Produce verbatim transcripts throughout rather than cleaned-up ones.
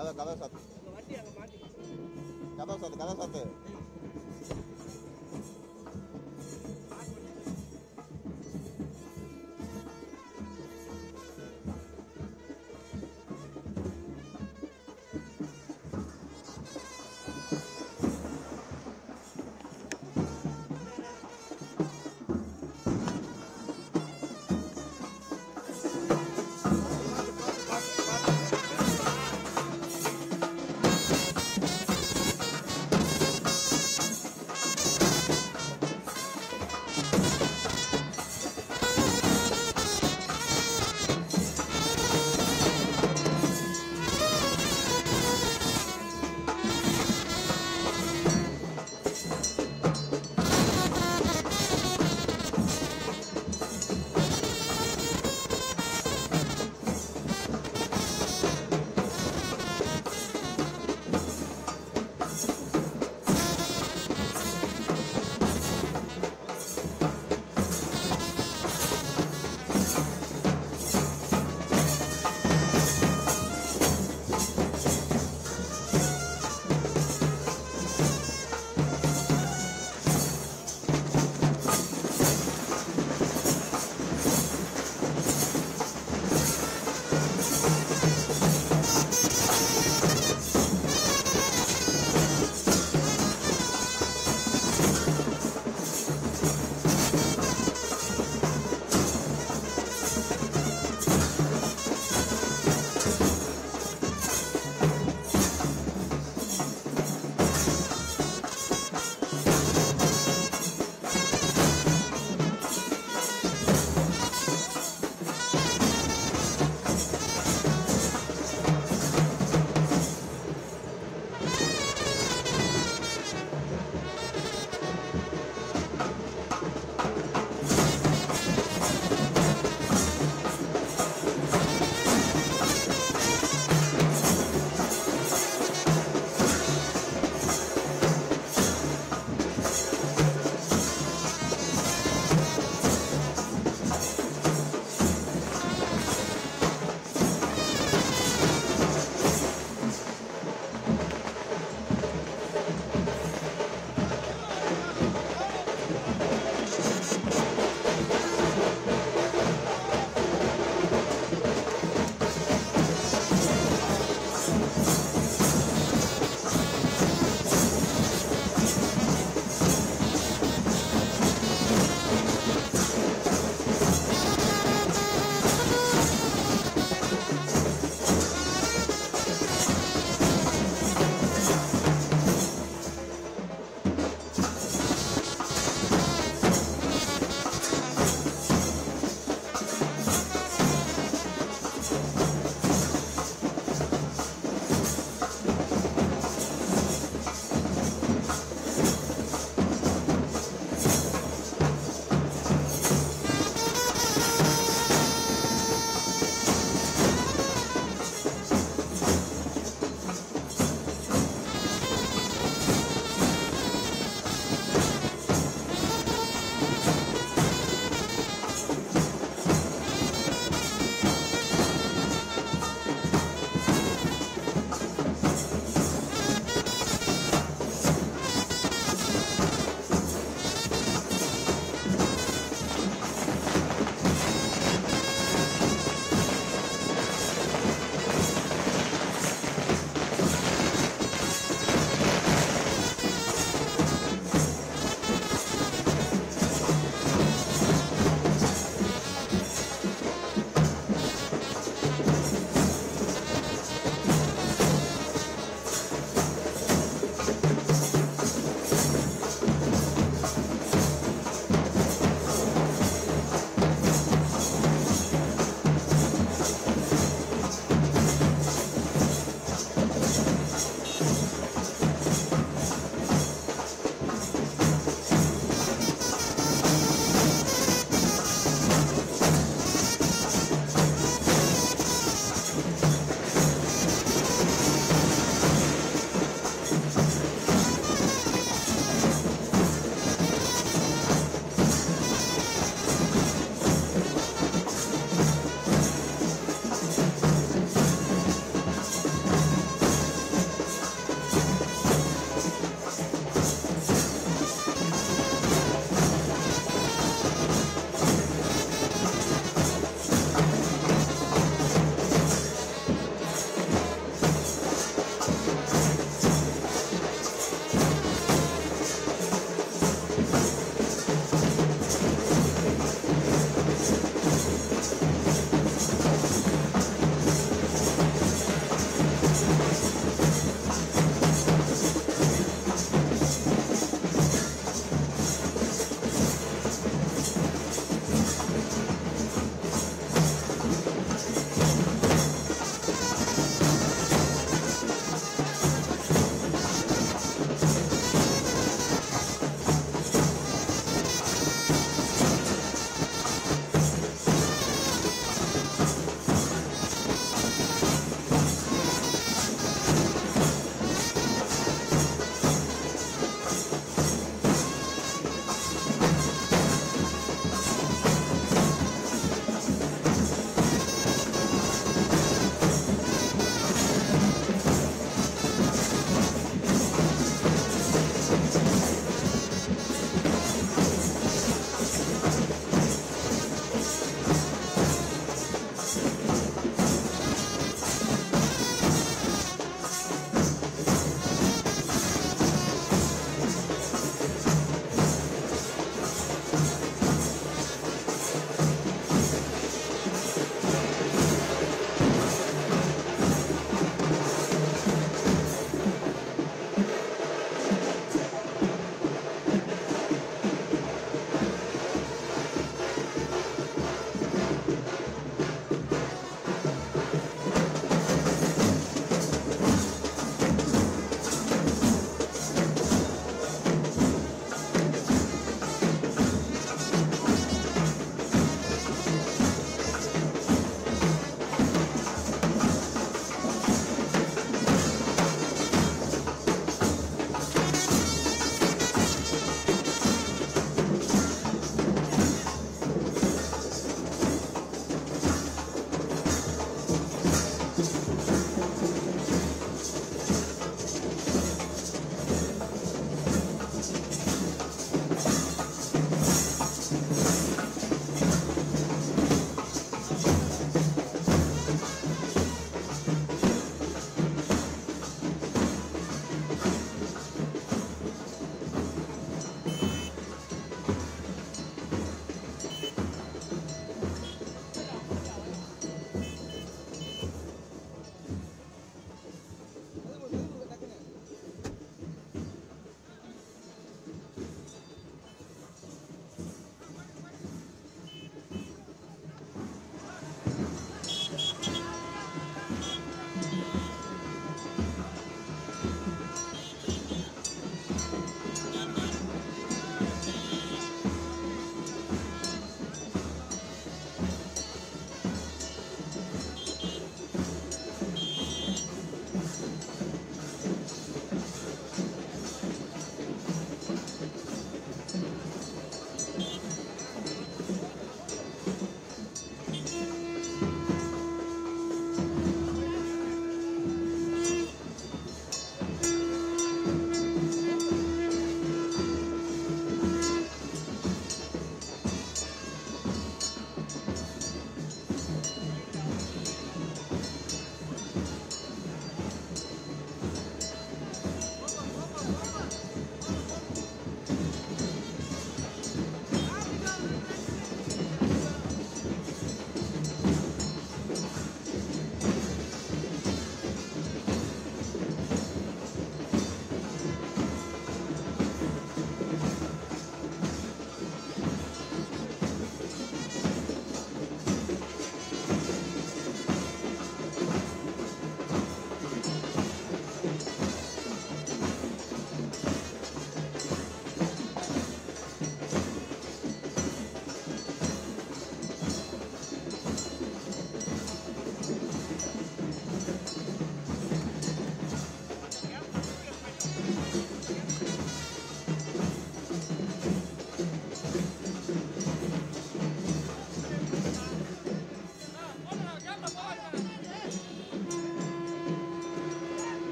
கதை கதை சாத்து கதை சாத்து கதை சாத்து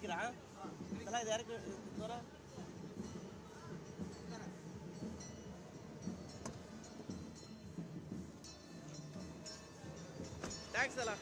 இறக்கிறான் இதெல்லாம் இது இறக்கு தோற தேங்க்ஸ் தலா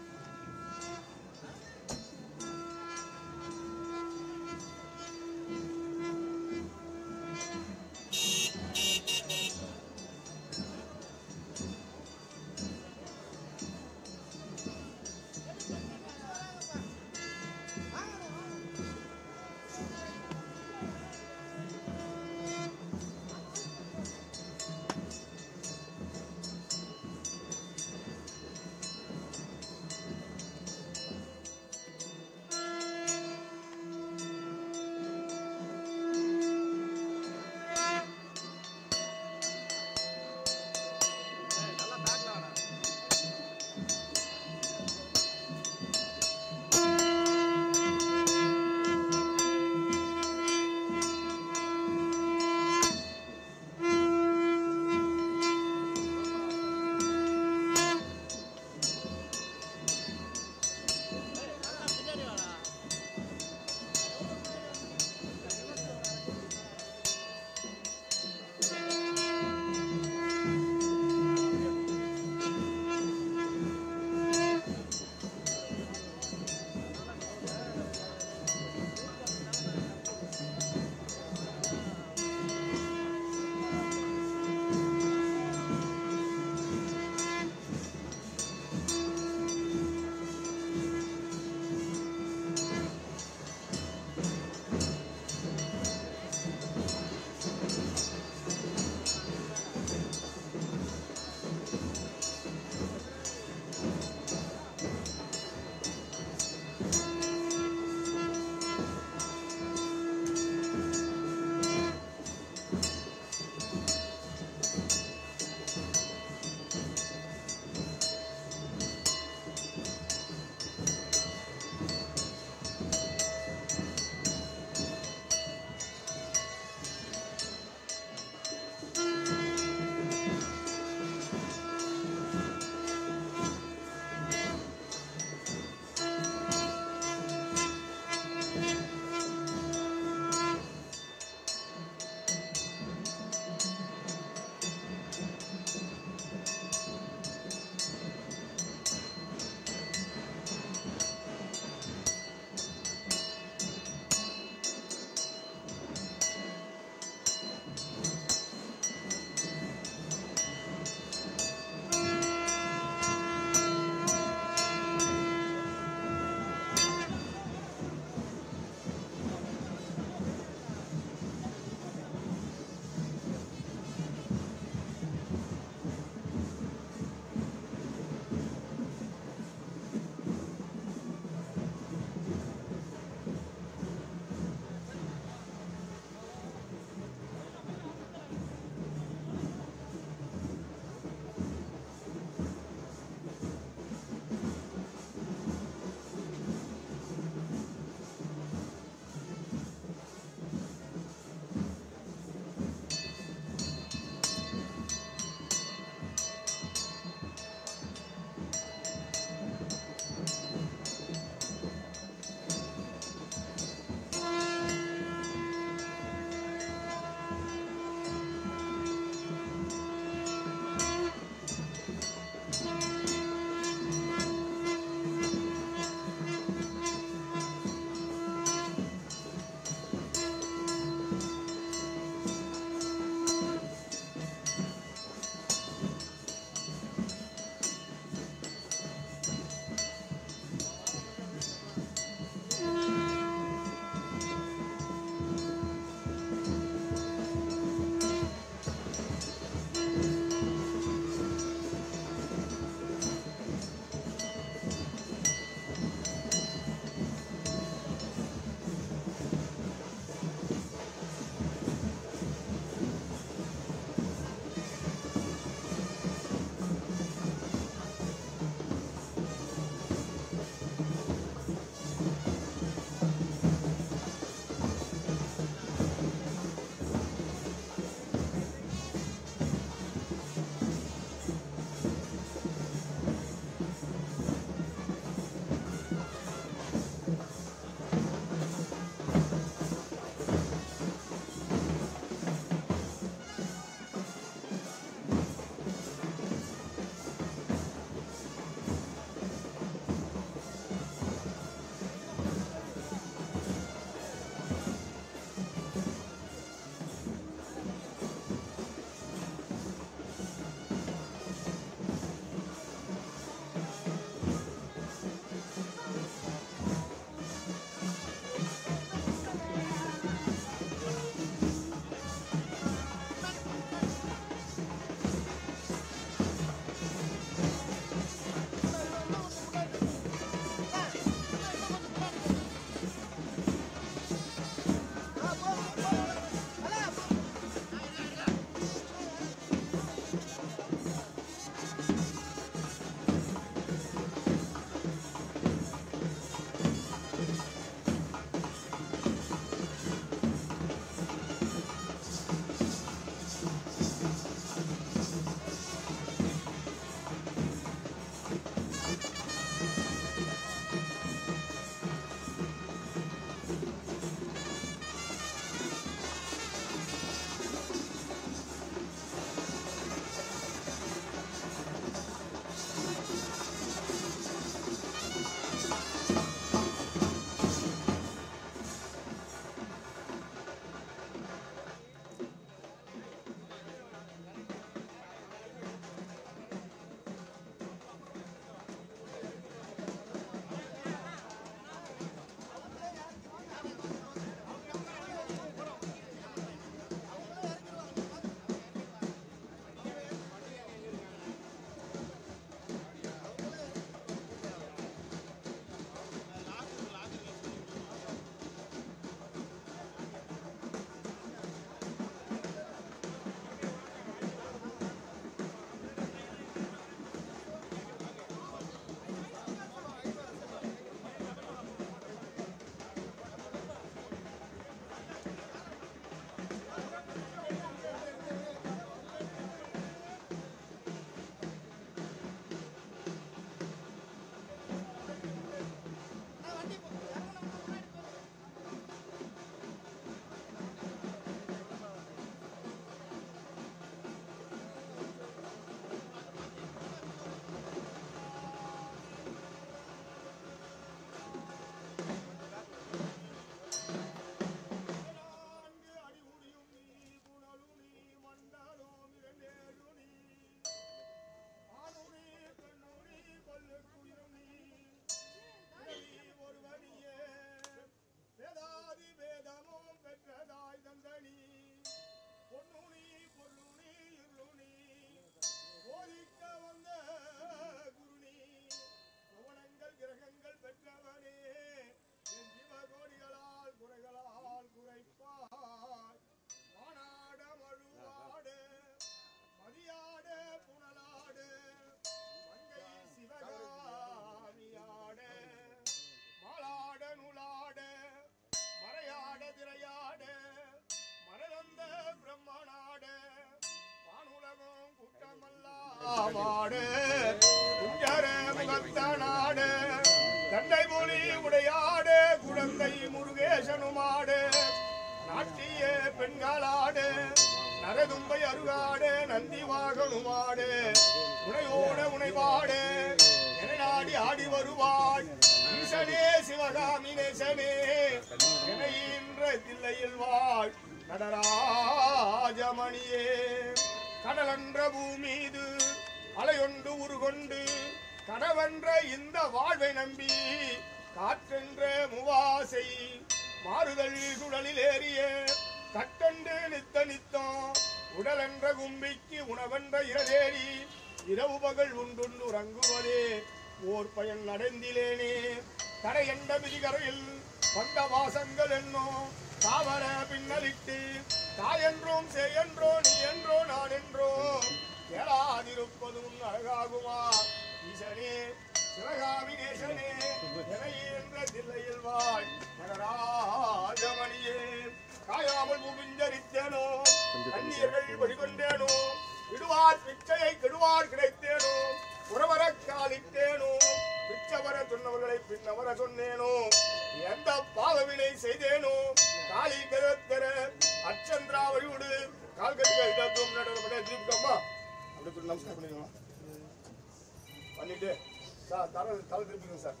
நாடு குஞ்சர முகத்தனாடு தண்டை மொழி உடையாடு குழந்தை முருகேசனுமாடு நாட்டிய பெண்களாடு நரதும்பை அருகாடு நந்தி வாகனுமாடு உனையோட உனைவாடு என நாடி ஆடி வருவாய் ஈசனே சிவகாமி நேசனே என்ற தில்லையில் வாழ் நடராஜமணியே கடலன்ற பூமீது அலையொன்று உருகொண்டு கனவென்ற இந்த வாழ்வை நம்பி காற்றென்ற முவாசை மாறுதல் சுழலில் ஏறிய கட்டண்டு நித்த நித்தம் உடல் என்ற கும்பிக்கு உணவென்ற இரதேறி இரவு பகல் உண்டுண்டு உறங்குவதே ஓர் பயன் நடந்திலேனே தடை என்ற விதிகரையில் வந்த வாசங்கள் என்னோ தாவர பின்னலிட்டு தாயென்றோம் செய்யன்றோ நீ என்றோ நான் என்றோ கேளாதிருப்பதும் அழகாகுமா ஈசனே சிவகாமி நேசனே என்ற தில்லையில் வாழ் நடராஜமணியே காயாமல் முகிஞ்சரித்தேனோ கண்ணீர்கள் வழிகொண்டேனோ விடுவார் பிச்சையை கெடுவார் கிடைத்தேனோ உறவர காலிட்டேனோ பிச்சவர சொன்னவர்களை பின்னவர சொன்னேனோ எந்த பாவவினை செய்தேனோ காலி கருத்தர அச்சந்திரா வழிவிடு கால்கட்டுகள் இடத்தும் நடவடிக்கை திருப்பிட்டோமா அப்படி சொல்லி நமஸ்காரம் பண்ணிக்கலாம் பண்ணிட்டு சார் தர தலை திருப்பிக்கணும் சார்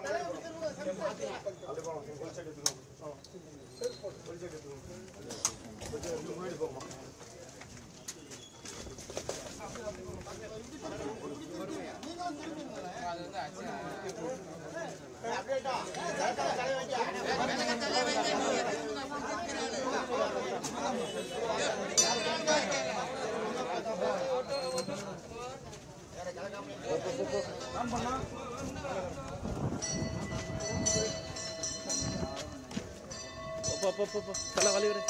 அப்படி போகலாம் கொஞ்சம் எடுத்துக்கணும் கொஞ்சம் எடுத்துக்கணும் முன்னாடி போகமா தலை வலி வர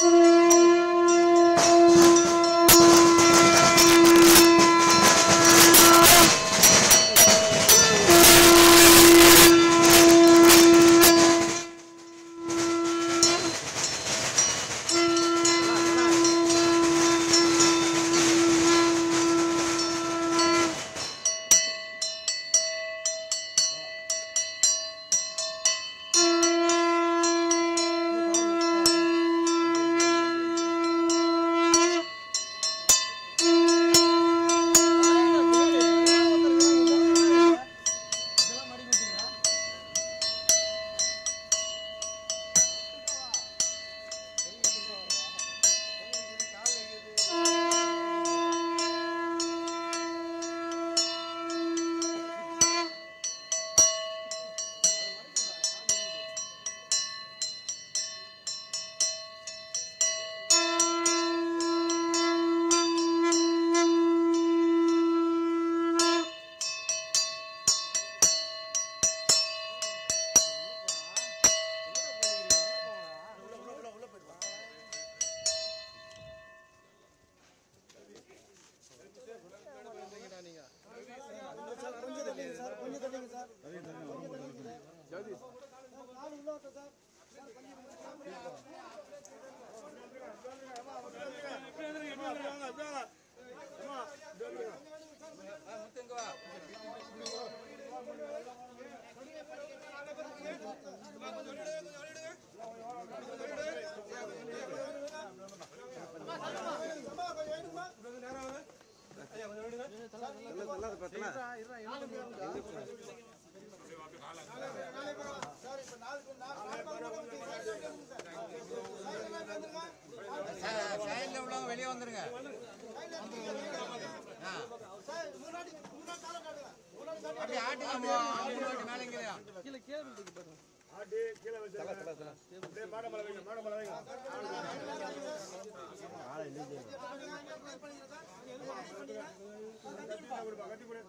வெளியே வந்துருங்க. அப்படியே ஆட்டுங்க மேலேங்கலையா கீழே கீழே ஆட்டி கீழே வச்சு அப்படியே மாட மலை வைங்க மாட மலை வைங்க ஆளை இல்லையே கட்டி போடு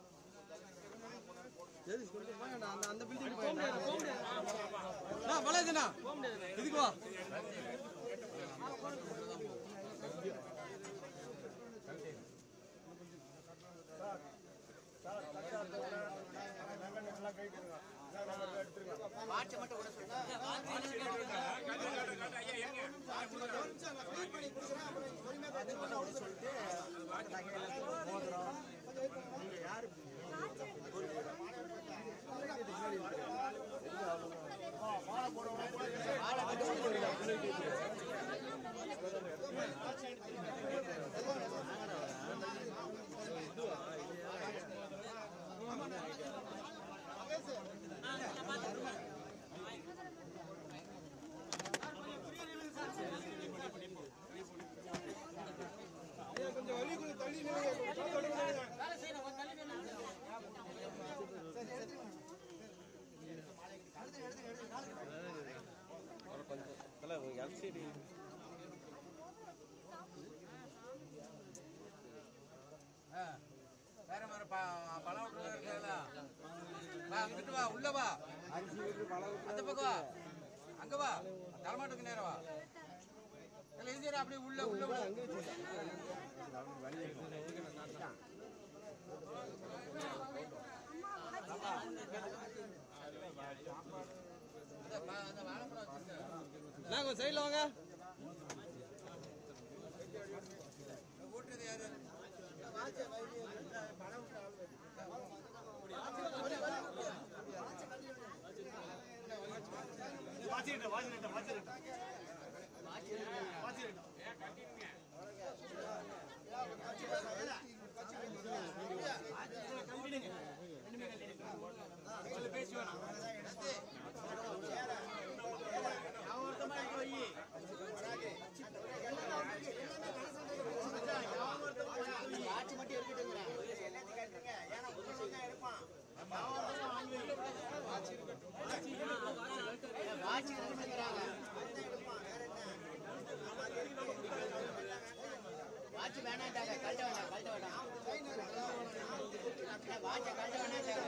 ஏய் சொல்லுங்க வாங்க அந்த அந்த பில்டிங் போய் நான் வளையதுனா இதுக்கு வா வாட்ச் மட்டும் கூட சொல்லுங்க ஐயா ஏங்க சொல்லிட்டு மோதிரம் நீங்க யாரு வேற மாதிரி பழம் விட்டுருக்கா வா அங்கிட்டு வா உள்ள வா அந்த பக்கம் வா அங்க வா தலைமாட்டுக்கு நேரம் வா இல்லை இந்தியா அப்படியே உள்ள உள்ள நாங்க சைடில் வாங்க ஓட்டுறது யாரு வாச்சிட்டேன் வாச்சிட்டேன் வாச்சிட்டேன் வாச்சிட்டேன் வாட்சி வேணாட்டாங்க கழட்ட வேண்டாம் கழட்ட வேண்டாம் வாட்சை கழட்ட வேணாட்டாங்க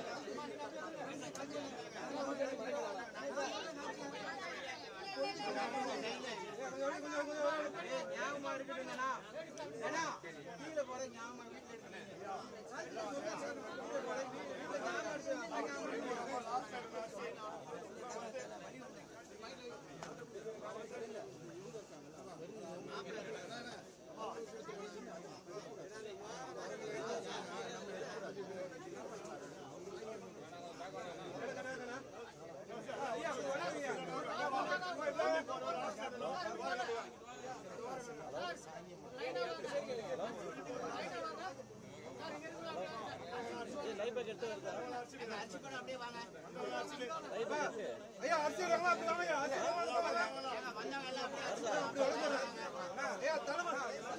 ஞாபகமா இருக்கட்டுங்கண்ணா ஏன்னா கீழே போற ஞாபகம் அப்படியே வாங்க ஐயா அரிசி வாங்க அப்படி வாங்க அரிசி ஐயா தலைமை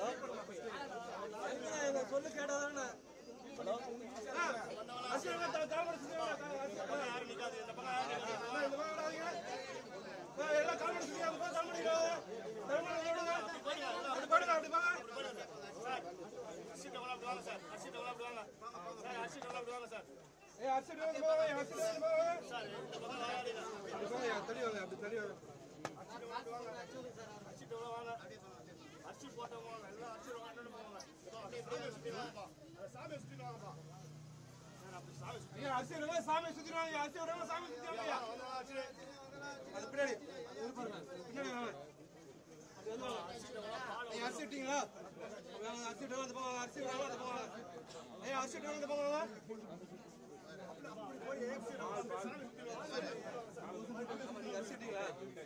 சொல்லு கேட்டாதானே ஹலோ அரிசி வாங்க தலைமை யாரும் நிக்காது இந்த பக்கம் இந்த பக்கம் எல்லாம் தலைமை சொல்லியாங்க தலைமை தலைமை ஓடுங்க அப்படி போடுங்க அப்படி வாங்க சார் அரிசி டவல் அப்படி வாங்க சார் அரிசி டவல் அப்படி வாங்க சார் அரிசி டவல் அப்படி வாங்க சார் ஏ அரிசி டவல் போங்க அரிசி டவல் போங்க சார் இந்த பக்கம் வாங்க அப்படி போங்க தள்ளி வாங்க அப்படி தள்ளி வாங்க அரிசி டவல் வாங்க அரிசி டவல் வாங்க அரிசி போட்டவங்க எல்லாம் அரிசி வாங்கிட்டு போவாங்க அப்படியே சுத்தி வாங்கப்பா சாமி சுத்தி வாங்கப்பா அப்படி சாமி சுத்தி அரிசி வாங்க சாமி சுத்தி வாங்க அரிசி வாங்க சாமி சுத்தி வாங்க அது பின்னாடி பின்னாடி வாங்க அரிசி விட்டீங்களா அரிசி விட்டு வந்து போவாங்க அரிசி விடாம வந்து போவாங்க ஏய் அரிசி விட்டு வந்து போவாங்க அரிசி விட்டீங்களா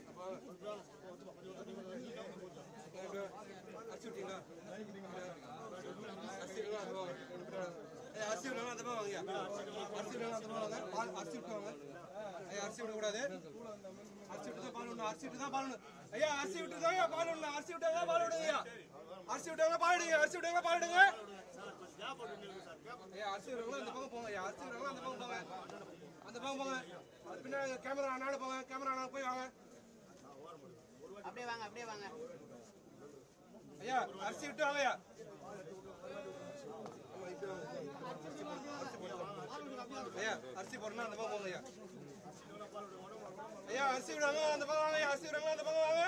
அரிசி விட்டீங்களா அரிசி அரிசி விடாம அந்த போவாங்க அரிசி விடாம அந்த போவாங்க அரிசி விட்டுவாங்க அரிசி விடக்கூடாது அரிசி விட்டு தான் பால் விடணும் அரிசி விட்டு தான் பால் விடணும் ஐயா அரிசி விட்டு தான் பால் விடணும் அரிசி விட்டாங்க பால் விடுங்க ஐயா அரிசி விட்டாங்க பால் விடுங்க அரிசி விட்டாங்க பால் விடுங்க ஐயா அரிசி விடுறவங்க அந்த பக்கம் போங்க ஐயா அரிசி விடுறவங்க அந்த பக்கம் போங்க அந்த பக்கம் போங்க அது பின்னாடி கேமரா அண்ணாடு போங்க கேமரா அண்ணா போய் வாங்க அப்படியே வாங்க அப்படியே வாங்க ஐயா அரிசி விட்டு வாங்க ஐயா ஐயா அரிசி போடணும் அந்த பக்கம் போங்க ஐயா ஐயா அரிசி விடுவாங்க அந்த பக்கம் வாங்க அரிசி விடுவாங்க அந்த பக்கம் வாங்க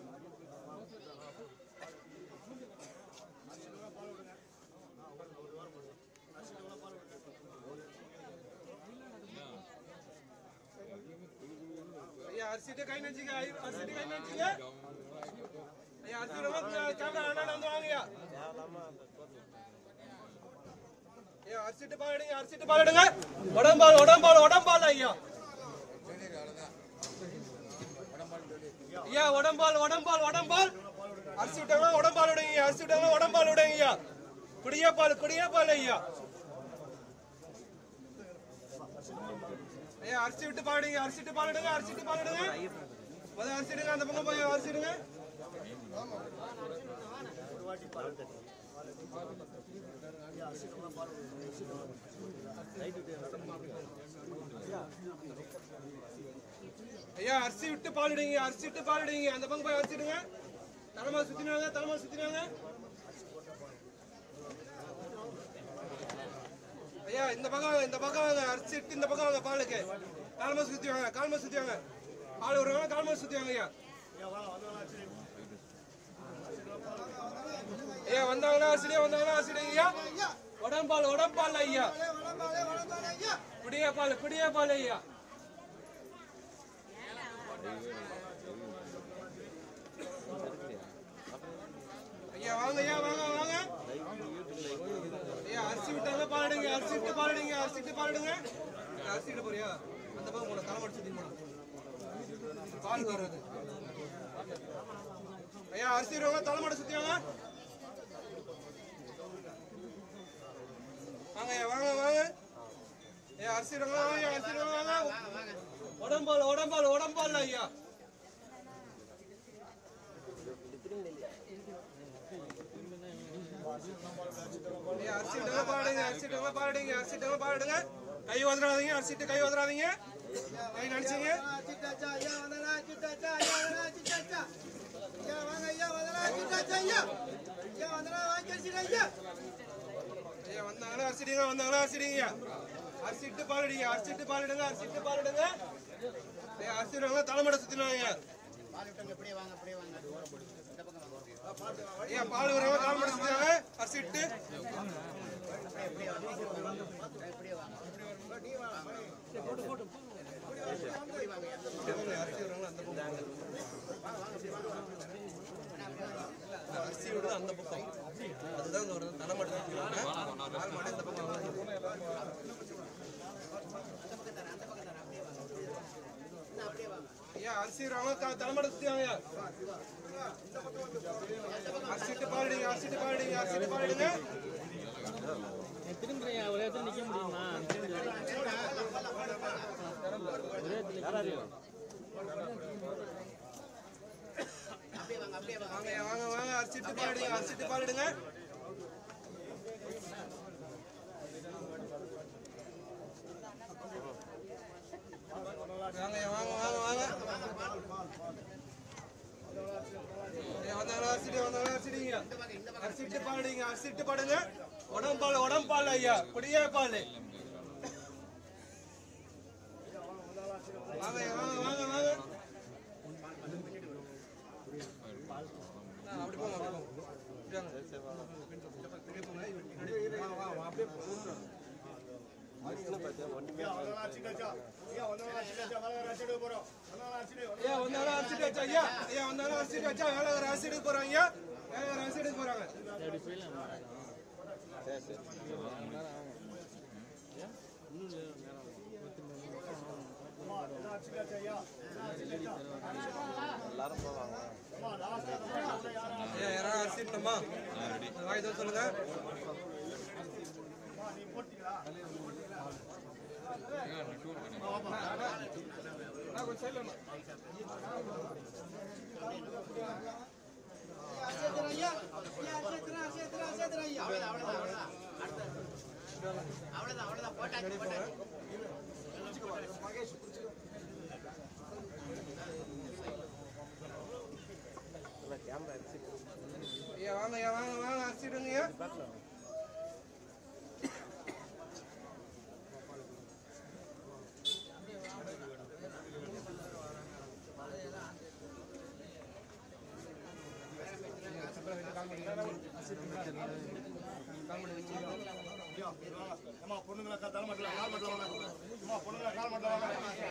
ஐயா அரிசிட்டு கை நச்சுங்க அரிசிட்டு கை நச்சுங்க ஐயா அரிசி விடுவாங்க கேமரா அண்ணா வந்து வாங்கய்யா ஐயா அரிசிட்டு பால் எடுங்க அரிசிட்டு பால் எடுங்க உடம்பால் உடம்பால் உடம்பால் ஐயா ஐயா உடம்பால் உடம்பால் உடம்பால் அரிசி விட்டாங்க உடம்பால் விடுங்க அரிசி விட்டாங்க உடம்பால் விடுங்க ஐயா குடியா பால் குடியா பால் ஐயா ஐயா அரிசி விட்டு பாடுங்க அரிசி விட்டு பால் எடுங்க அரிசி விட்டு பால் எடுங்க முதல்ல அரிசி எடுங்க அந்த பக்கம் போய் அரிசி எடுங்க ஐயா அரிசி விட்டு பாலிடுங்க, அரிசி விட்டு பாலிடுங்க. அந்த பக்கம் போய் அரிசிடுங்க. தலைமை சுத்தினாங்க, தலைமை சுத்தினாங்க. ஐயா இந்த பக்கம் இந்த பக்கம் வாங்க, அரிசி விட்டு இந்த பக்கம் வாங்க. பாலுக்கு கால்மை சுத்தி வாங்க, கால்மை சுத்தி வாங்க. பால் விடுவாங்க, கால்மை சுத்தி வாங்க. ஐயா ஐயா வந்தாங்கன்னா அரிசிடே, வந்தாங்கன்னா அரிசிடுங்க. ஐயா உடம்பால் உடம்பால் ஐயா, பிடிய பால் பிடிய பால் ஐயா. ஐயா வாங்க ஐயா வாங்க வாங்க. ஐயா அரிசி விட்டாங்க பாலிடுங்க, அரிசி விட்டு பாலிடுங்க, அரிசி விட்டு பாலிடுங்க. அரிசி விட்டு போறியா? அந்த பக்கம் போன தலைமை சுத்தி போன பால் வர்றது. ஐயா அரிசி விடுவாங்க, தலைமாட சுத்தி வாங்க. வாங்க ஐயா வாங்க வாங்க. ஐயா அரிசி விடுவாங்க, ஐயா அரிசி விடுவாங்க. உடம்பால் உடம்பால் உடம்பால் ஐயா. அரிசி விட்டாங்க பாடுங்க, அரிசி விட்டாங்க பாடுங்க, அரிசி விட்டாங்க பாடுங்க. கை வதறாதீங்க, அரிசிட்டு கை வதறாதீங்க. கை நடிச்சீங்க. ஐயா வந்தாங்களா அரிசிடுங்க, வந்தாங்களா அரிசிடுங்க. அரிசிட்டு பாலிடுங்க, அரிசிட்டு பாலிடுங்க, அரிசிட்டு பாலிடுங்க. ஐயா அரிசி விடுவாங்க, தலைமடை சுத்தினாங்க. ஐயா பால் வரவங்க தலைமடை சுத்தினாங்க. அரிசி விட்டு அரிசி விடுறது அந்த பக்கம், அதுதான் வருது. தலைமடை தலைமடை இந்த பக்கம். ஐயா அரிசி விடுவாங்க, தலைமடை சுத்திவாங்க. அரிசிட்டு பாலிடுங்க, அரிசிட்டு பாலிடுங்க, அரிசிட்டு பாலிடுங்க. திரும்புறீங்க ஒரே இடத்துல நிக்க முடியுமா? வாங்க வாங்க வாங்க. அரிசிட்டு பாலிடுங்க, அரிசிட்டு பாலிடுங்க. வாங்க வாங்க வாங்க வாங்க. வந்தாலும் அரிசிட்டு வந்தாலும் அரிசிடுங்க. அரிசிட்டு பாலிடுங்க, அரிசிட்டு பாடுங்க. உடம்பால் உடம்பால் ஐயா, குடியே பால். வாங்க வாங்க வாங்க வாங்க. அப்படி போங்க, அப்படி போங்க. அப்படியே போங்க. ஐயா வந்தாலும் அரிசிட்டு வச்சா ஐயா, ஐயா வந்தாலும் அரிசிட்டு வச்சா வேலை வேற அரிசிட்டு போறாங்க. ஐயா வேலை வேற அரிசிட்டு போறாங்க. ஐயா யாராவது அரிசிட்டுமா வாய் தான் சொல்லுங்க. ஐயா வாங்க ஐயா வாங்க வாங்க அரிசிடுங்க. பொண்ணுங்களா கால் மட்டும் கால் மட்டும் வாங்க. பொண்ணுங்களா கால் மட்டும் வாங்க.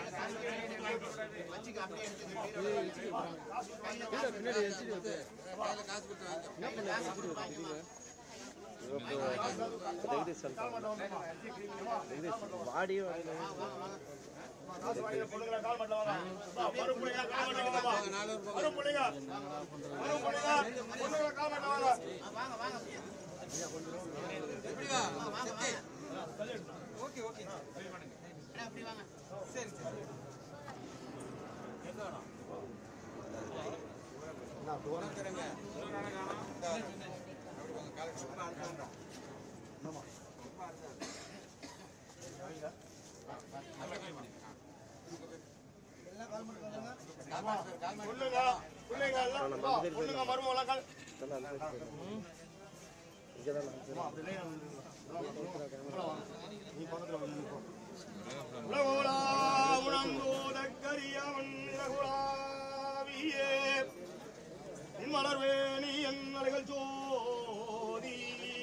ஓகே ஓகே அப்படி வாங்க. சரி சரி நான் போறேன். பொண்ணுங்க பிள்ளைங்க எல்லாம் பொண்ணுங்க மருமகளாம் கால் நீ பக்கத்துல வந்து மலர்வேணி என் அலைகள் ஜோதி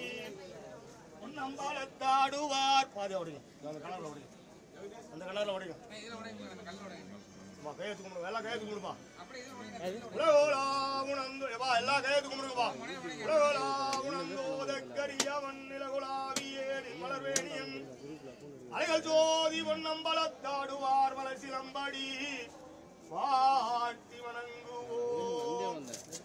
நம்பாலத்தாடுவார் பாதி ஓடுங்க அந்த கணவரில் ஓடுங்க அந்த கணவரில் ஓடுங்க கையெழுத்து கும்பிடுங்க எல்லாம் கையெழுத்து கும்பிடுப்பா உலகோலா உணர்ந்து எல்லா கையெழுத்து கும்பிடுங்கப்பா உலகோலா உணர்ந்தோதக்கரியவன் நிலகுலாவியே மலர்வேணியன் அலைகள் ஜோதி பொன்னம்பலத்தாடுவார் மலர் சிலம்படி வாட்டி வணங்குவோம்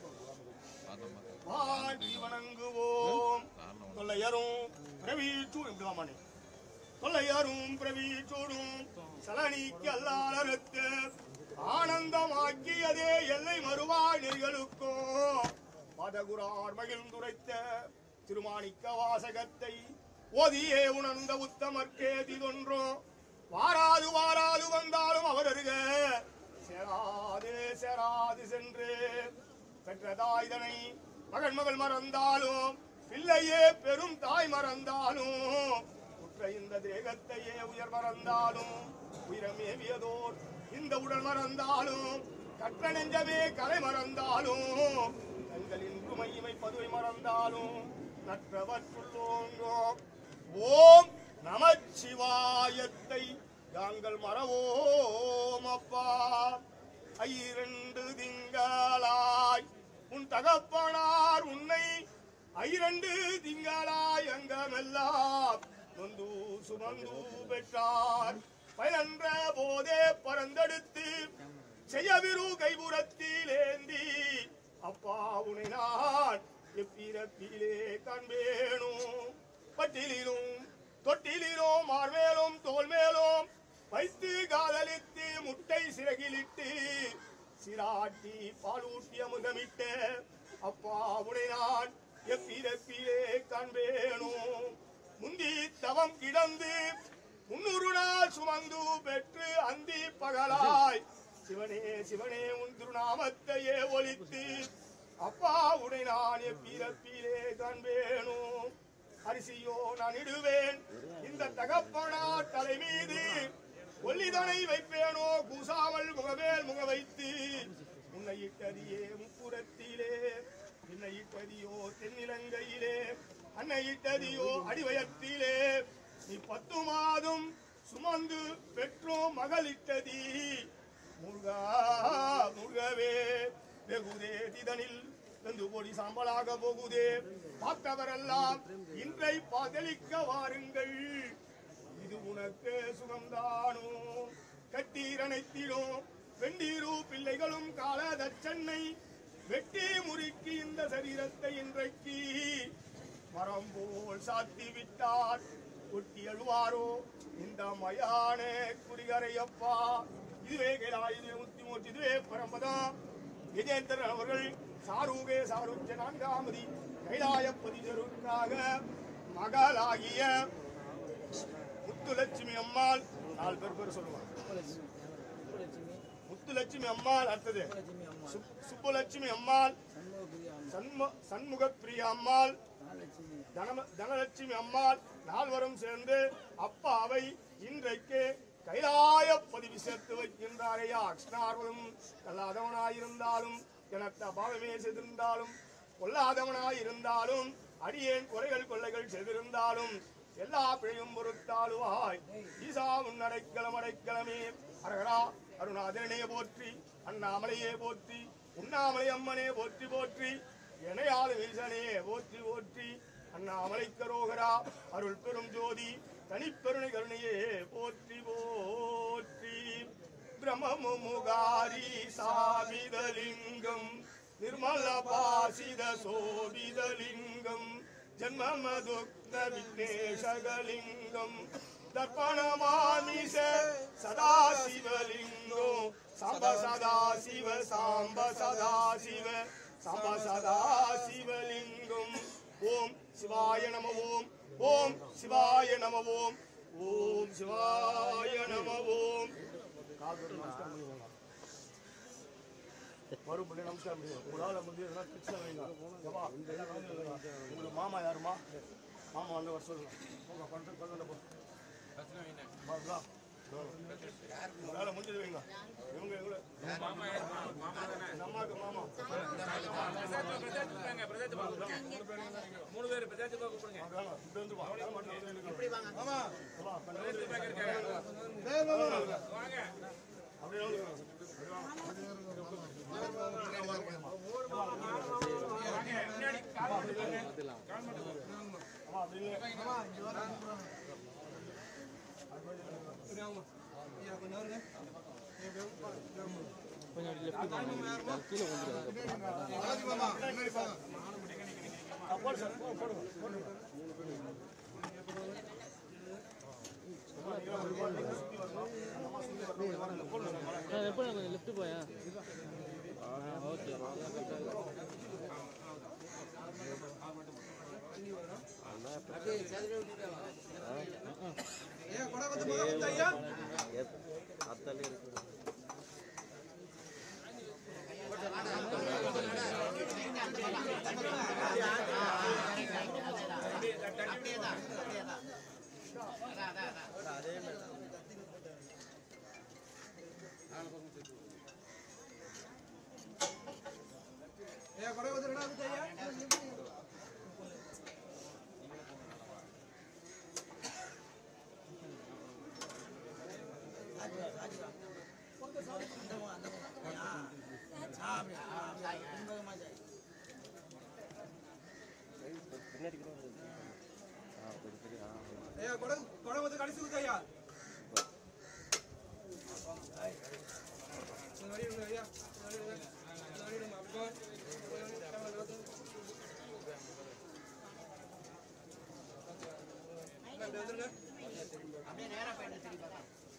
வாட்டி வணங்குவோம் தொல்லையரும் பிரவீச்சூடும் இப்படிவாமானே தொல்லையரும் பிரவீச்சூடும் சலனிக்கு அல்லாளருத்த ஆனந்தமாக்கியதே எல்லை மறுவாய் நெறிகளுக்கும் பதகுரார் மகிழ்ந்துரைத்த திருமாணிக்க வாசகத்தை ஓதியே உணர்ந்த உத்தமர்க்கேதி தொன்றும் வாராது வாராது வந்தாலும் அவர் அருக சேராது சேராது சென்று பெற்ற தாய்தனை மகன் மகள் மறந்தாலும் பிள்ளையே பெரும் தாய் மறந்தாலும் உற்ற இந்த தேகத்தையே உயர் மறந்தாலும் உயிரமேவியதோர் இந்த உடல் மறந்தாலும் கற்ற நெஞ்சமே கலை மறந்தாலும் தங்களின் குமையிமை பதுவை மறந்தாலும் நற்றவற்றுள்ளோங்கோ ஓம் நமச்சிவாயத்தை யாங்கள் மறவோம் அப்பா ஐரண்டு திங்களாய் உன் தகப்பனார் உன்னை ஐரண்டு திங்களாய் அங்கமெல்லாம் நொந்து சுமந்து பெற்றார் பயனன்ற போதே பறந்தெடுத்து செய்யவிரு கைபுறத்திலேந்தி அப்பா உனை நான் எப்பிறப்பிலே காண்பேனும் பட்டிலும் தொட்டிலும் மார்மேலும் தோல் மேலும் வைத்து காதலித்து முட்டை சிறகிலிட்டு சிராட்டி பாலூட்டி அமுதமிட்ட அப்பா உனை நான் எப்பிறப்பிலே காண்பேனும் முந்தி தவம் கிடந்து முன்னூறு நாள் சுமந்து பெற்று அந்தி பகலாய் சிவனே சிவனே உன் திருநாமத்தையே ஒலித்து அப்பா உடை நான் எப்பிறப்பிலே காண்பேனும் அரிசியோ நான் இடுவேன் இந்த தகப்பனார் தலை மீது ஒல்லிதனை வைப்பேனோ கூசாமல் முகமேல் முக வைத்து உன்னை இட்டதியே முப்புறத்திலே என்னை இட்டதியோ தென்னிலங்கையிலே அன்னை இட்டதியோ அடிவயத்திலே நீ பத்து மாதம் சுமந்து பெற்றோம் மகளிட்டதி முருகா முருகவே வெகுதே திதனில் வெந்து கோடி சாம்பலாக போகுதே பார்த்தவரெல்லாம் இன்றை பாதலிக்க வாருங்கள் இது உனக்கு சுகம்தானோ கட்டீரனைத்திலும் வெண்டீரு பிள்ளைகளும் காலத சென்னை வெட்டி முறுக்கி இந்த சரீரத்தை இன்றைக்கு மரம் போல் சாத்தி விட்டார் கொட்டி அழுவாரோ இந்த மயான குடிகரையப்பா இதுவே கைலாயுதே முத்திமூர்த்தி இதுவே பரம்பதா விஜயேந்திரன் அவர்கள் சாரூகே சாருஜ நான்காமதி கைலாயப்பதிதருக்காக மகளாகிய முத்துலட்சுமி அம்மாள் நாலு பேர் பேர் சொல்லுவாங்க முத்துலட்சுமி அம்மாள் அடுத்தது சுப்புலட்சுமி அம்மாள் சண்முக பிரியா அம்மாள் தனலட்சுமி அம்மாள் நால்வரும் சேர்ந்து அப்பாவை இன்றைக்கு கைலாய பதிவு சேர்த்து வைக்கின்றாரையா அக்ஷ்ணார்வதும் கல்லாதவனாயிருந்தாலும் எனத்த பாவமே செய்திருந்தாலும் கொல்லாதவனாயிருந்தாலும் அடியேன் குறைகள் கொள்ளைகள் செய்திருந்தாலும் எல்லா பிழையும் பொறுத்தாளுவாய் ஈசா உன்னடைக்கலம் அடைக்கலமே அரகரா அருணாதரனே போற்றி அண்ணாமலையே போற்றி உண்ணாமலை அம்மனே போற்றி போற்றி எனையாளு ஈசனே போற்றி போற்றி அண்ணாமலை கரோகரா அருள் பெரும் ஜோதி தனிப்பெருணை கருணையே போற்றி போற்றி பிரம்மமுகாரி சாவிதலிங்கம் நிர்மல பாசித சோபிதலிங்கம் ஜன்மமதுக்த விக்னேஷகலிங்கம் தர்ப்பணமாமிஷ சதாசிவலிங்கோ சாம்ப சதாசிவ சாம்ப சதாசிவ சாம்ப சதாசிவலிங்கம் ஓம் சிவாய நம ஓம் ஓம் சிவாய நம ஓம் ஓம் சிவாய நம ஓம் மறுபடி நமஸ்காரம் முடியும் ஒரு ஆளை வந்து எதனா பிரச்சனை வைங்க ஏப்பா, எல்லாம் கலந்து வைங்க. உங்களுக்கு மாமா யாருமா மாமா வந்து வர சொல்லுங்க உங்க பணத்தை கொண்டு போ பாருங்களா வேலை முடிஞ்சது வைங்க இவங்க இவங்க அம்மாவுக்கு மாமா மூணு பேர் பிரஜாத்தி கூப்பிடுங்க. இப்படி வந்து வா இப்படி வாங்க மாமா வாங்க அப்படியே வந்து எப்போ கொஞ்சம் லெஃப்ட் போயா ஓகே ஏன் கொடை வந்து போக வந்து ஐயா அத்தாலே இருக்கு ஏன் கொடை வந்து வந்து ஐயா ஐயா கொடை கொடை வந்து கடைசி ஊத்து ஐயா ஐயா அப்படியே நேரா போயிட்டு சரி பாருங்க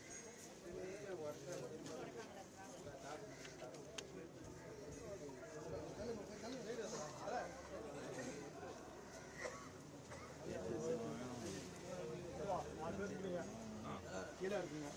கீழே இருக்குங்க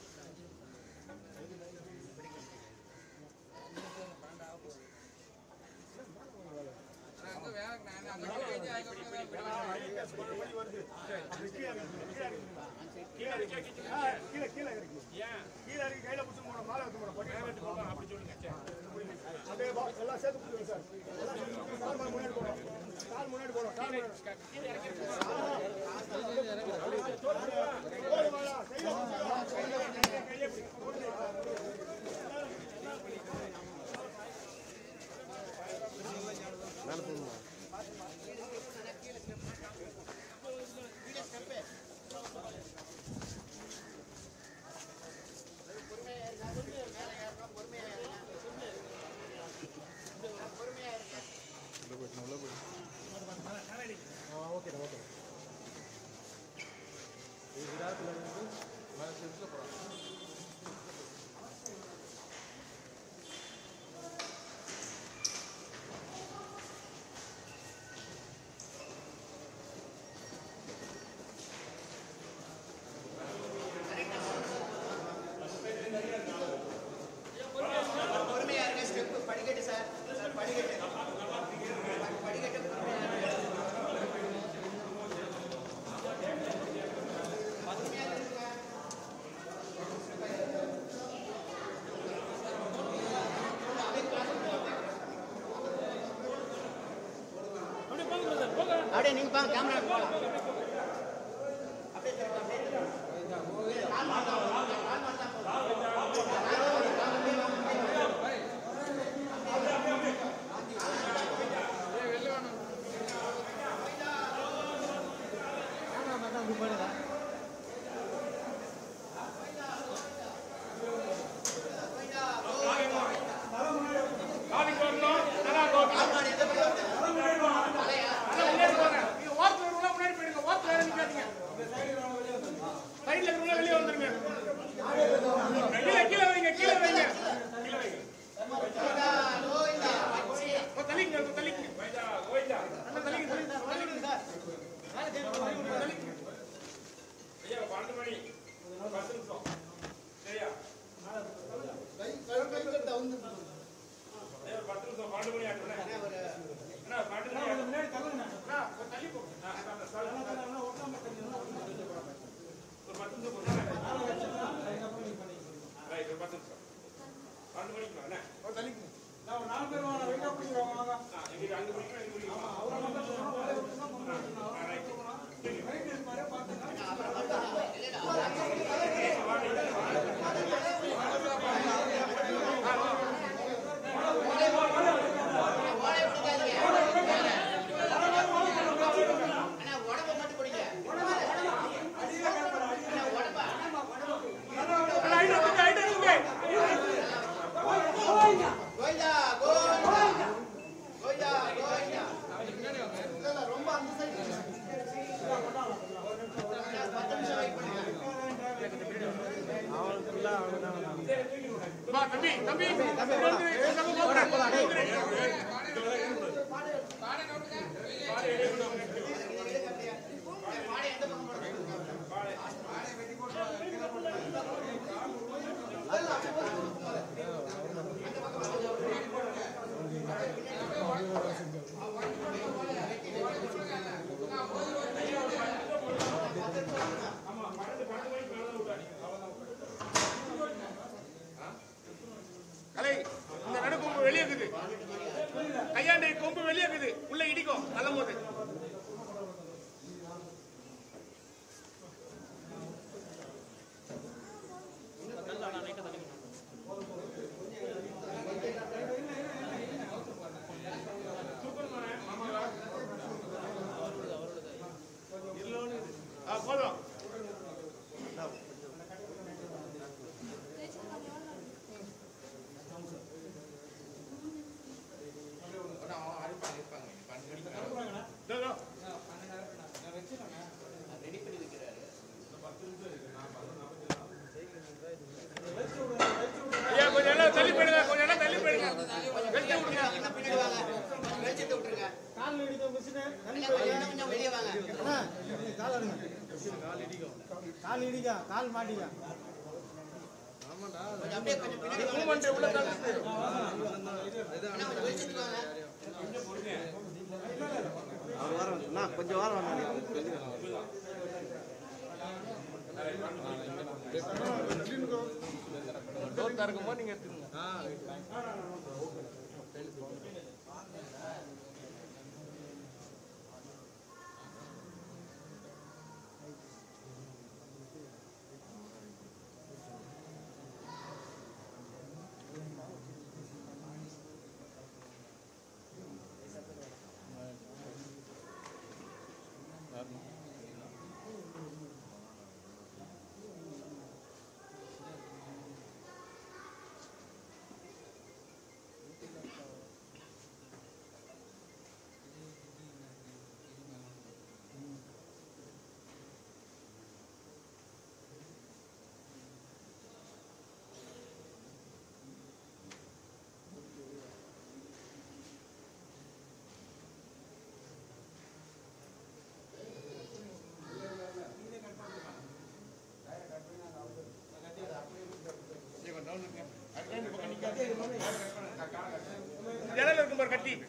கீழே கீழே இருக்கு கீழே இருக்கு கையில பிடிச்சி போன மாலை எடுத்து போன பட்டி அப்படி சொல்லுங்க அப்படியே எல்லாம் சேர்த்து பிடிச்சிங்க சார் கால் முன்னாடி போடும் கால் முன்னாடி போடும் கால் கீழே ஓகே ஓகே விராட்டில் வந்து மேலே செட்டில் போகிறாங்க பொறுமையா இருங்க ஸ்டெப் படிக்கட்டு சார் சார் படிக்கட்டு படிக்கட்டு அப்படியே நீங்க பாங்க கேமரா போலாம் அப்படியே அப்படியே கால் மாட்டா கால் மாட்டா கை கை கை கட்ட வந்து முன்னாடி தள்ளுங்க தள்ளி போ ஒரு பத்து நிமிஷம் தள்ளிக்குங்க நான் ஒரு நாலு பேர் வாங்க வெயிட்டா பிடிக்கிறோம் வாங்க அங்க பிடிக்கிறோம் ஆமா அவரை மட்டும் ரைட் இருப்பாரு தம்பி தம்பி கலை இந்த நடுக்கொம்பு வெளியே இருக்குது கையாண்டை கொம்பு வெளியே இருக்குது உள்ள இடிக்கும் தள்ளும் போது போதும் கொஞ்சம் எல்லாம் தள்ளி போயிடுங்க கொஞ்சம் எல்லாம் தள்ளி போயிடுங்க வெளியே விடுங்க வெளிச்சத்தை விட்டுருங்க கால் இடிக்கும் மிஷினு கொஞ்சம் வெளியே வாங்க கால் அடுங்க கால் இடிக்கா கால் மாட்டிக்கா கொஞ்சம் அப்படியே கொஞ்சம் பின்னாடி வாங்க. மூமெண்ட் உள்ள கால் அண்ணா, கொஞ்சம் வெளிச்சத்துக்கு வாங்க கொஞ்சம் வாரம் டோர் திறக்கும்போது நீங்க எடுத்துக்கோங்க ஜன்னல் இருக்கும் பாரு கட்டி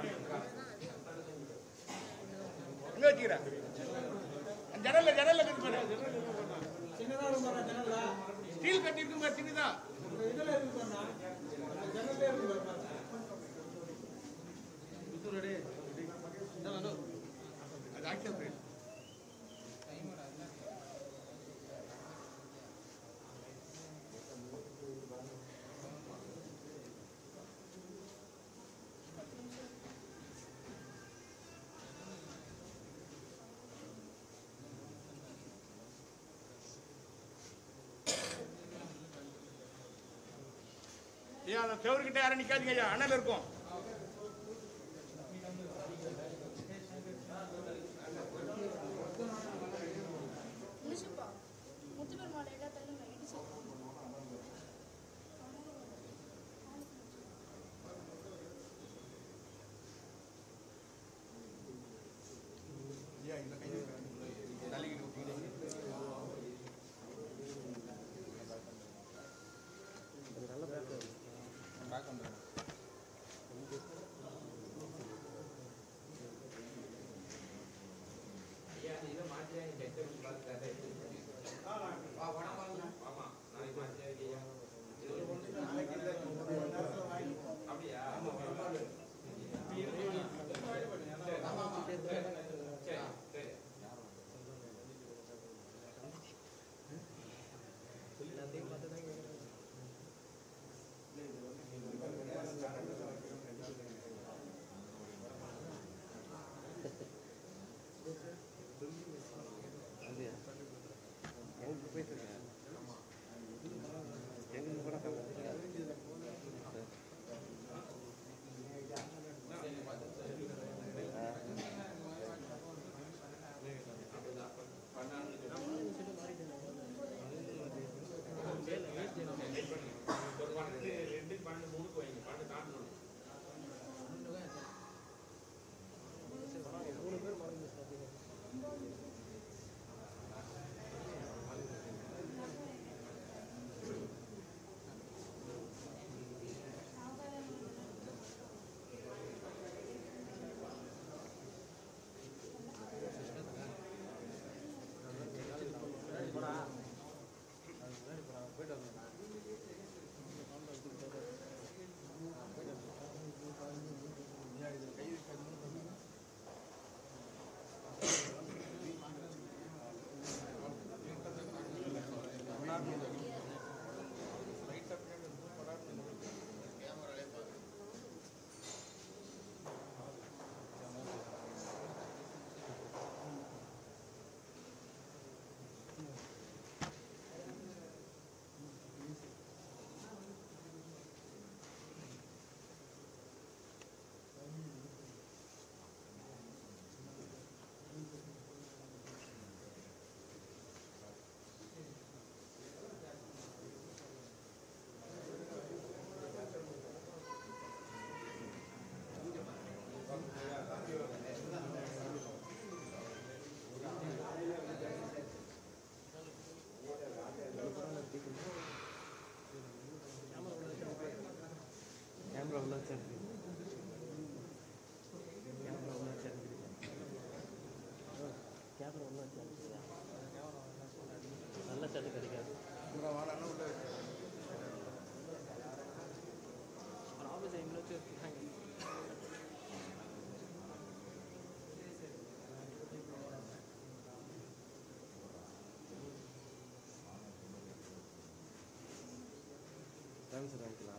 எங்க வச்சுக்கிற ஜன்னல்ல ஜன்னல்ல இருக்கு பாரு சின்னதா இருக்கும் பாரு ஜன்னல்ல ஸ்டீல் கட்டி இருக்கும் பாரு சின்னதா இதுல இருக்கு பாரு ஜன்னல்ல இருக்கு பாரு இது ரெடி நோ அது ஆக்டிவ் பிரைஸ் ஐயா அந்த செவருக்கிட்ட யாரும் நிக்காதீங்க ஐயா அண்ணல் இருக்கும் உள்ள வச்சிருக்கு கேமரா உள்ள வச்சிருக்கு கேமரா உள்ள வச்சிருக்கு நல்ல சட்டு கிடைக்காது வாடனா உள்ள வச்சு ஆஃபீஸ் டைமில் வச்சு வச்சுருக்காங்க ட்ரான்ஸ்ஃபர் வாங்கிக்கலாம்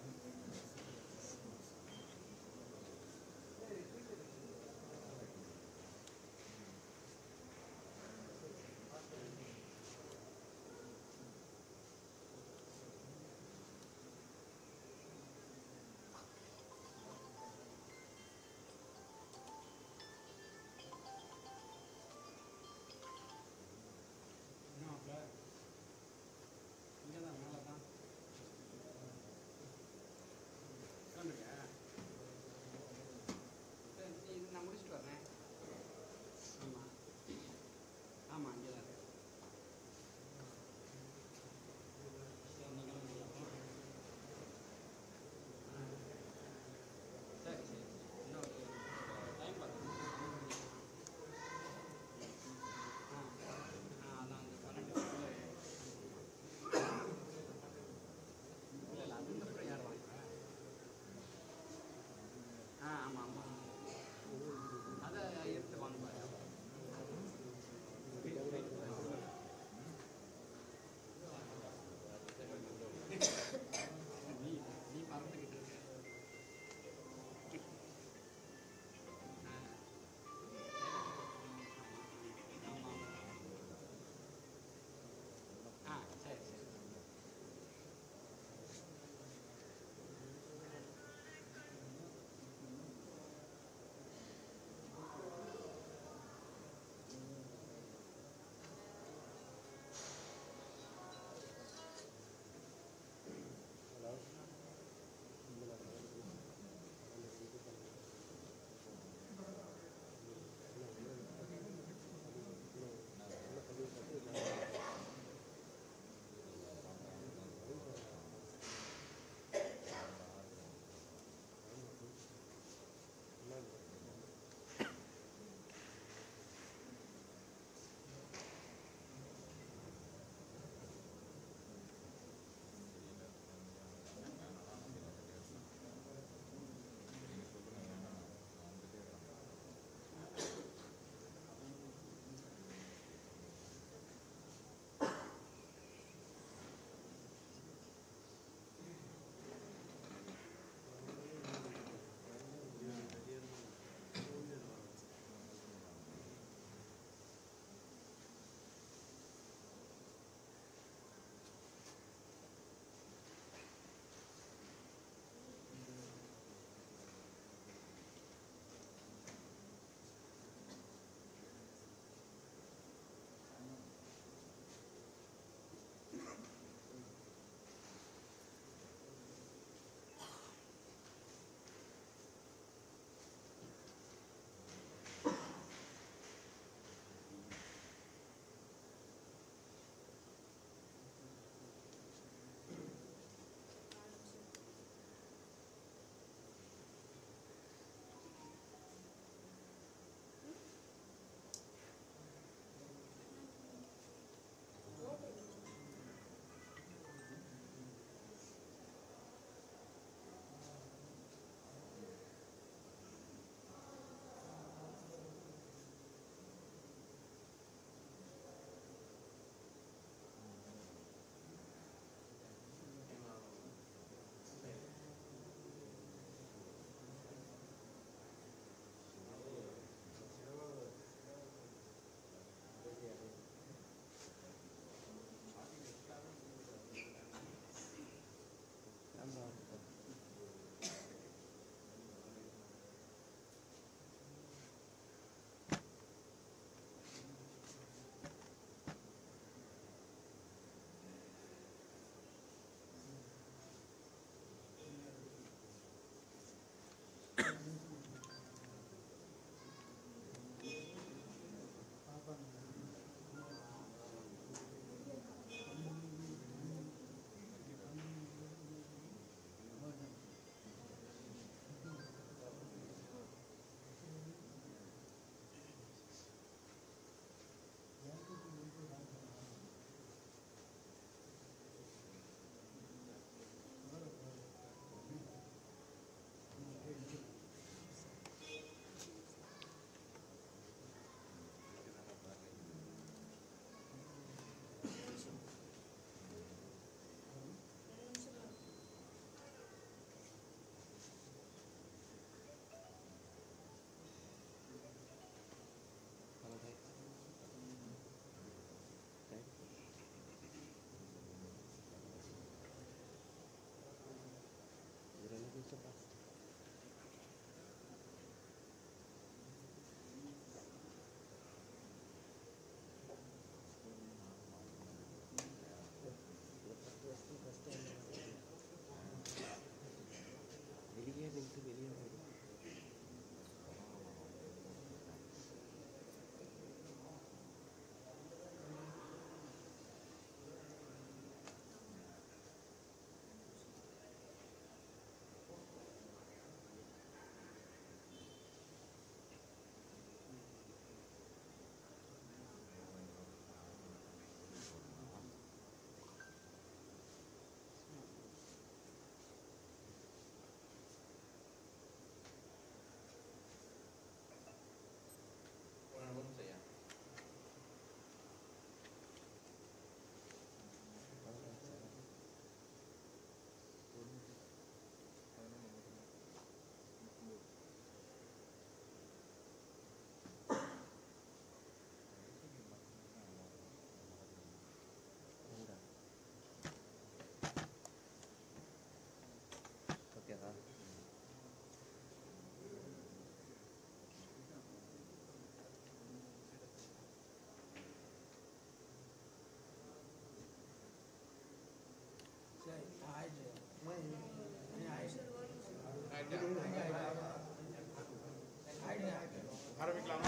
ஆரம்பிக்கலாமா?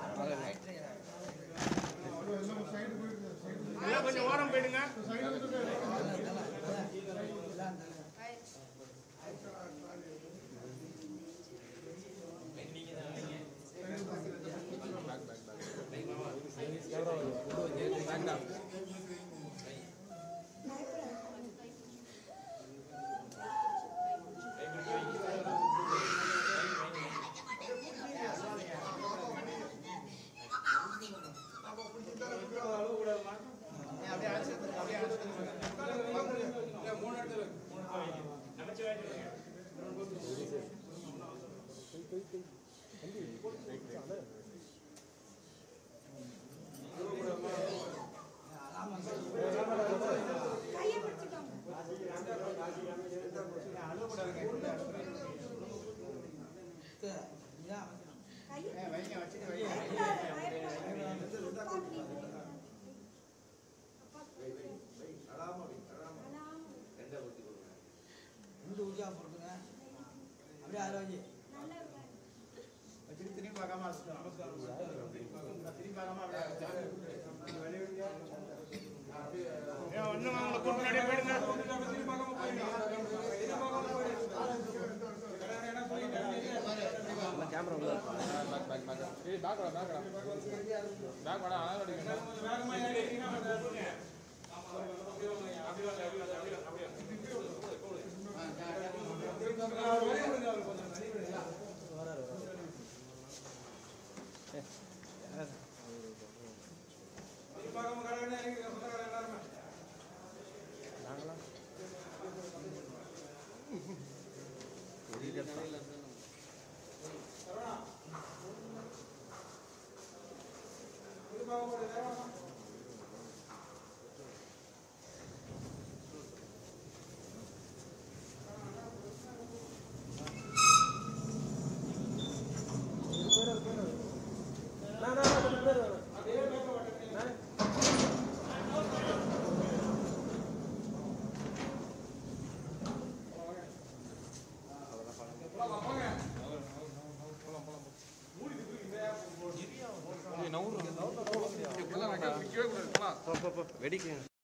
எல்லாம் கொஞ்சம் ஓரம் போயிடுங்க. அப்படியே அழைச்சிட்டு அப்படியே அழைச்சிட்டு மூணு இடத்துல வைங்க வச்சுட்டு வைங்க. திரும்பி பார்க்காம திரும்பி பார்க்காம ஒன்னும் வாங்கல கூட்டு நிறைய போயிடுங்க. கேமரா உள்ள பேக் பேக் பேக் ஏய் பேக் வாடா பேக் வாடா பேக் வாடா அழகா அடிக்கணும் வேகமா ஏறிங்க அப்படியே அப்படியே அப்படியே அப்படியே வெடிக்க